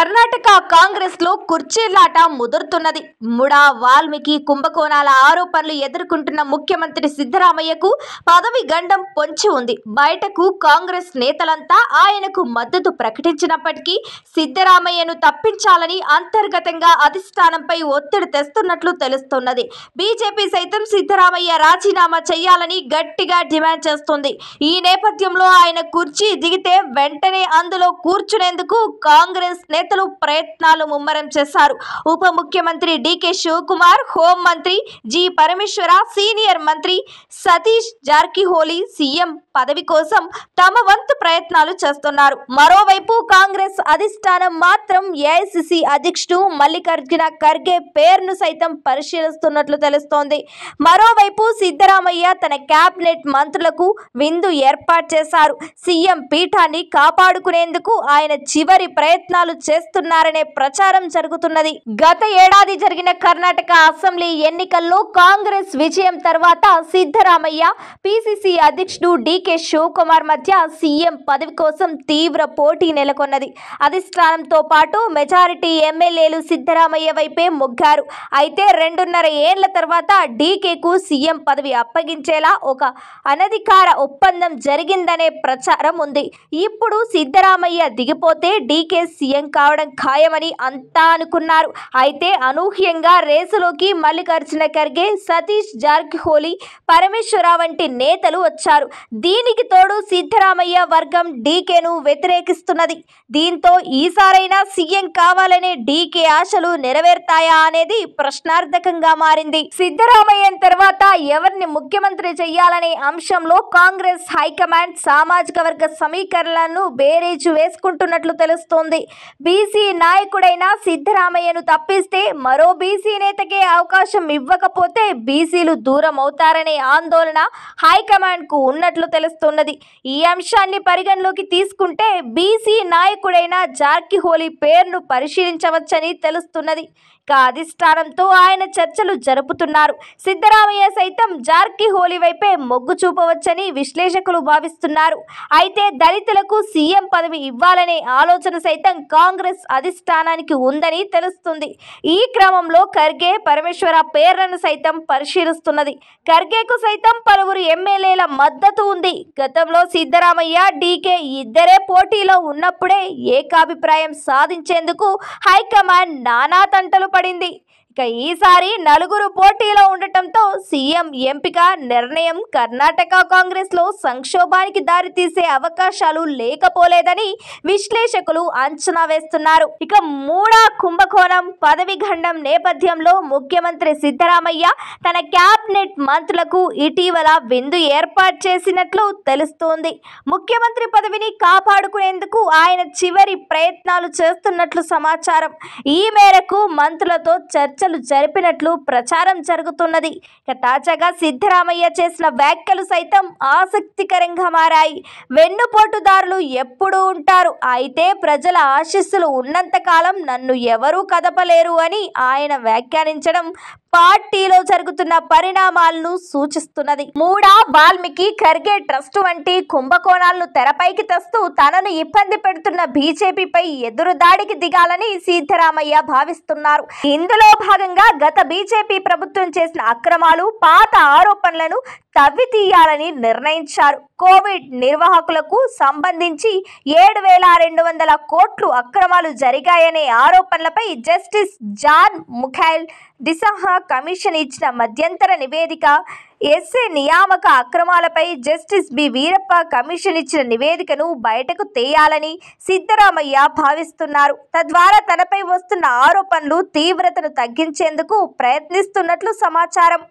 కర్ణాటక కాంగ్రెస్ లో కుర్చీలాట ముదురుతున్నది. ముడా వాల్మీకి కుంభకోణాల ఆరోపణలు ఎదుర్కొంటున్న ముఖ్యమంత్రి సిద్ధరామయ్యకు పదవి గండం పొంచి ఉంది. బయటకు కాంగ్రెస్ నేతలంతా ఆయనకు మద్దతు ప్రకటించినప్పటికీ సిద్ధరామయ్యను తప్పించాలని అంతర్గతంగా అధిష్టానంపై ఒత్తిడి తెస్తున్నట్లు తెలుస్తున్నది. బీజేపీ సైతం సిద్ధరామయ్య రాజీనామా చేయాలని గట్టిగా డిమాండ్ చేస్తుంది. ఈ నేపథ్యంలో ఆయన కుర్చీ దిగితే వెంటనే అందులో కూర్చునేందుకు కాంగ్రెస్ నేతలు ప్రయత్నాలు ముమ్మరం చేశారు. ఉప ముఖ్యమంత్రి డీకే శివకుమార్, హోం మంత్రి జి పరమేశ్వర, సీనియర్ మంత్రి సతీష్ జార్కిహోలీ సీఎం పదవి కోసం తమ వంతు ప్రయత్నాలు చేస్తున్నారు. మరోవైపు కాంగ్రెస్ అధిష్టానం మాత్రం ఏఐసీసీ అధ్యక్షుడు మల్లికార్జున ఖర్గే పేరును సైతం పరిశీలిస్తున్నట్లు తెలుస్తోంది. మరోవైపు సిద్ధరామయ్య తన కేబినెట్ మంత్రులకు విందు ఏర్పాటు చేశారు. సీఎం పీఠాన్ని కాపాడుకునేందుకు ఆయన చివరి ప్రయత్నాలు చేస్తున్నారనే ప్రచారం జరుగుతున్నది. గత ఏడాది జరిగిన కర్ణాటక అసెంబ్లీ ఎన్నికల్లో కాంగ్రెస్ విజయం తర్వాత సిద్ధరామయ్య, పిసిసి అధ్యక్షుడు డీకే శివకుమార్ మధ్య సీఎం పదవి కోసం తీవ్ర పోటీ నెలకొన్నది. అధిష్టానంతో పాటు మెజారిటీ ఎమ్మెల్యేలు సిద్ధరామయ్య వైపే మొగ్గారు. అయితే 2.5 ఏళ్ల తర్వాత డీకేకు సీఎం పదవి అప్పగించేలా ఒక అనధికార ఒప్పందం జరిగిందనే ప్రచారం ఉంది. ఇప్పుడు సిద్ధరామయ్య దిగిపోతే డీకే సీఎం కావడం ఖాయమని అంతా అనుకున్నారు. అయితే అనూహ్యంగా రేసులోకి మల్లికార్జున ఖర్గే, సతీష్ జార్కిహోలీ, పరమేశ్వర వంటి నేతలు వచ్చారు. దీనికి తోడు సిద్ధరామయ్య వర్గం డీకేను వ్యతిరేకిస్తున్నది. దీంతో ఈసారైనా సీఎం కావాలనే డీకే ఆశలు నెరవేరుతాయా అనేది ప్రశ్నార్థకంగా మారింది. సిద్ధరామయ్య తర్వాత ఎవరిని ముఖ్యమంత్రి చేయాలనే అంశంలో కాంగ్రెస్ హైకమాండ్ సామాజిక వర్గ సమీకరణలను బేరీజు వేసుకుంటున్నట్లు తెలుస్తోంది. బీసీ నాయకుడైన సిద్ధరామయ్యను తప్పిస్తే మరో బీసీ నేతకే అవకాశం ఇవ్వకపోతే బీసీలు దూరం అవుతారనే ఆందోళన హైకమాండ్ కు ఉన్నట్లు తెలుస్తున్నది. ఈ అంశాన్ని పరిగణలోకి తీసుకుంటే బీసీ నాయకుడైన జార్కిహోలీ పేరును పరిశీలించవచ్చని తెలుస్తున్నది. ఇక అధిష్టానంతో ఆయన చర్చలు జరుపుతున్నారు. సిద్ధరామయ్య సైతం జార్కిహోలీ వైపే మొగ్గు చూపవచ్చని విశ్లేషకులు భావిస్తున్నారు. అయితే దళితులకు సీఎం పదవి ఇవ్వాలనే ఆలోచన సైతం కాంగ్రెస్ అధిష్టానానికి ఉందని తెలుస్తుంది. ఈ క్రమంలో ఖర్గే, పరమేశ్వర పేర్లను సైతం పరిశీలిస్తున్నది. ఖర్గేకు సైతం పలువురు ఎమ్మెల్యేల మద్దతు ఉంది. గతంలో సిద్ధరామయ్య, డీకే ఇద్దరే పోటీలో ఉన్నప్పుడే ఏకాభిప్రాయం సాధించేందుకు హైకమాండ్ నానా తంటలు పడింది. ఇక ఈసారి 4 పోటీలో ఉండటంతో సీఎం ఎంపిక నిర్ణయం కర్ణాటక కాంగ్రెస్ లో సంక్షోభానికి దారితీసే అవకాశాలు లేకపోలేదని విశ్లేషకులు అంచనా వేస్తున్నారు. ఇక మూడా కుంభకోణం పదవి గండం నేపథ్యంలో ముఖ్యమంత్రి సిద్ధరామయ్య తన కేబినెట్ మంత్రులకు ఇటీవల విందు ఏర్పాటు చేసినట్లు తెలుస్తోంది. ముఖ్యమంత్రి పదవిని కాపాడుకునేందుకు ఆయన చివరి ప్రయత్నాలు చేస్తున్నట్లు సమాచారం. ఈ మేరకు మంత్రులతో చర్చలు జరిపినట్లు ప్రచారం జరుగుతున్నది. ఇక తాజాగా సిద్ధరామయ్య చేసిన వ్యాఖ్యలు సైతం ఆసక్తికరంగా మారాయి. వెన్నుపోటుదారులు ఎప్పుడూ ఉంటారు, అయితే ప్రజల ఆశీస్సులు ఉన్నంత కాలం నన్ను ఎవరూ కదపలేరు అని ఆయన వ్యాఖ్యానించడం పార్టీలో జరుగుతున్న పరిణామాలను సూచిస్తున్నది. మూడా వాల్మీకి ఖర్గే ట్రస్ట్ వంటి కుంభకోణాలను తెరపైకి తెస్తూ తనను ఇబ్బంది పెడుతున్న బీజేపీపై ఎదురుదాడికి దిగాలని సిద్ధరామయ్య భావిస్తున్నారు. ఇందులో భాగంగా గత బీజేపీ ప్రభుత్వం చేసిన అక్రమాలు, పాత ఆరోపణలను తవ్వి తీయాలని నిర్ణయించారు. కోవిడ్ నిర్వాహకులకు సంబంధించి 7,200 కోట్లు అక్రమాలు జరిగాయనే ఆరోపణలపై జస్టిస్ జాన్ ముఖైల్ దిశాహా కమిషన్ ఇచ్చిన మధ్యంతర నివేదిక, ఎస్ఏ నియామక అక్రమాలపై జస్టిస్ బి వీరప్ప కమిషన్ ఇచ్చిన నివేదికను బయటకు తేయాలని సిద్ధరామయ్య భావిస్తున్నారు. తద్వారా తనపై వస్తున్న ఆరోపణలు తీవ్రతను తగ్గించేందుకు ప్రయత్నిస్తున్నట్లు సమాచారం.